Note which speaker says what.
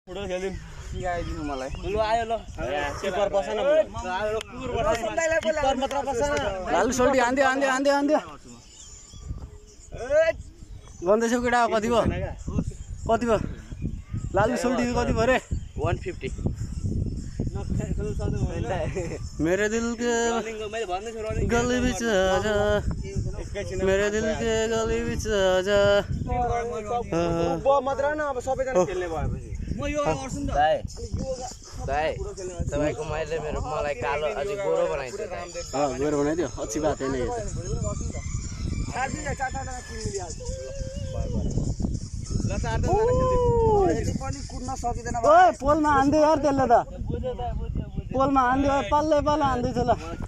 Speaker 1: football खेल्दिम
Speaker 2: सिकाइदिनु मलाई
Speaker 1: लु आयो ल किपर बस न किपर मात्र बस न
Speaker 3: लालु सोल्टी आन्दियो गन्दैछौ केटा कति भयो लालु सोल्टी कति भयो रे
Speaker 2: 150
Speaker 3: मेरे दिल के गली बीच आजा मेरे दिल के गली बीच आजा
Speaker 1: मात्र न अब सबैजना खेल्ने भएपछि म यो गर्छु नि त
Speaker 2: दाइ तपाईको मलाई कालो अझै गोरो बनाइदियो दाइ
Speaker 3: गोरो बनाइदियो अच्छी बात है नहीं पोलमा हान्दै यार त्यसले त पोलमा हान्दियो पल्ले हान्दैछ ल